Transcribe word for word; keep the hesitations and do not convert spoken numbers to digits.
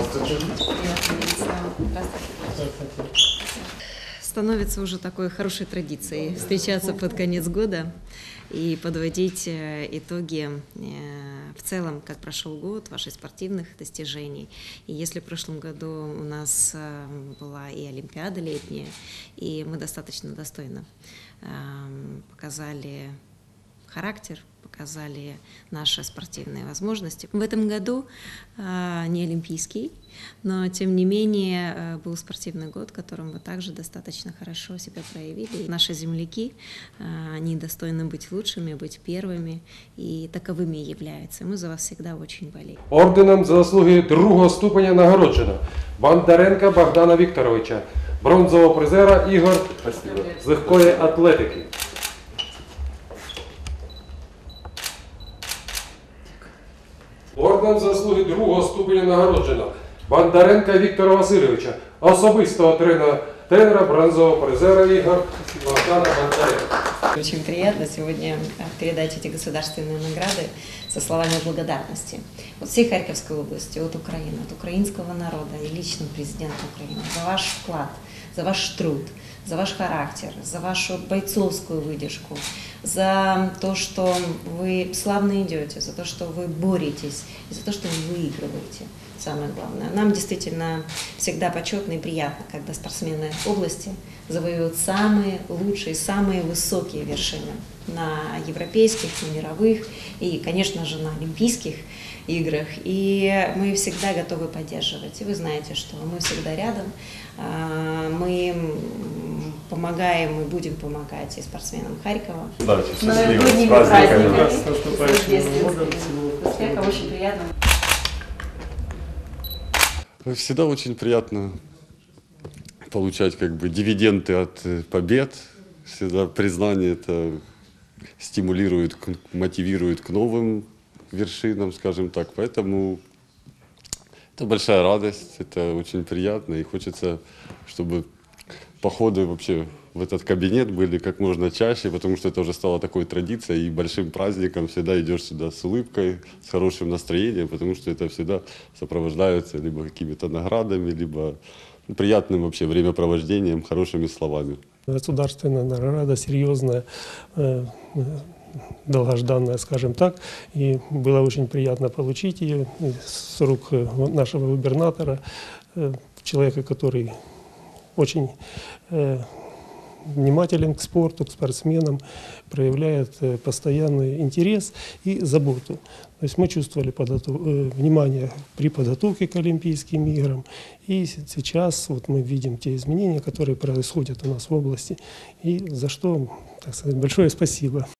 Здравствуйте. Становится уже такой хорошей традицией встречаться под конец года и подводить итоги в целом, как прошел год, ваших спортивных достижений. И если в прошлом году у нас была и Олимпиада летняя, и мы достаточно достойно показали характер, показали наши спортивные возможности. В этом году э, не олимпийский, но тем не менее э, был спортивный год, в котором вы также достаточно хорошо себя проявили. Наши земляки, э, они достойны быть лучшими, быть первыми, и таковыми и являются. Мы за вас всегда очень болеем. Орденом за заслуги другого ступеня нагороджено Бондаренка Богдана Вікторовича, бронзового призера ігор з легкої атлетики. Орденом за заслуги другого ступеня нагороджено Бондаренка Віктора Васильовича, особистого тренера, тренера бронзового призера ігор Богдана Бондаренка. Очень приятно сегодня передать эти государственные награды со словами благодарности от всей Харьковской области, от Украины, от украинского народа и лично президента Украины за ваш вклад, за ваш труд, за ваш характер, за вашу бойцовскую выдержку, за то, что вы славно идете, за то, что вы боретесь, и за то, что вы выигрываете. Самое главное. Нам действительно всегда почетно и приятно, когда спортсмены области завоевывают самые лучшие, самые высокие вершины на европейских, на мировых и, конечно же, на олимпийских играх. И мы всегда готовы поддерживать. И вы знаете, что мы всегда рядом. Мы помогаем и будем помогать и спортсменам Харькова. Удачи, счастливо, с праздниками. С наступающим годом. Успехов, очень приятно. Всегда очень приятно получать как бы дивиденды от побед. Всегда признание это стимулирует, мотивирует к новым вершинам, скажем так. Поэтому это большая радость, это очень приятно. И хочется, чтобы походы вообще в этот кабинет были как можно чаще, потому что это уже стало такой традицией и большим праздником. Всегда идешь сюда с улыбкой, с хорошим настроением, потому что это всегда сопровождается либо какими-то наградами, либо приятным вообще времяпровождением, хорошими словами. Государственная награда, серьезная, долгожданная, скажем так, и было очень приятно получить ее с рук нашего губернатора, человека, который очень внимателен к спорту, к спортсменам, проявляет постоянный интерес и заботу. То есть мы чувствовали внимание при подготовке к Олимпийским играм, и сейчас вот мы видим те изменения, которые происходят у нас в области, и за что, так сказать, большое спасибо.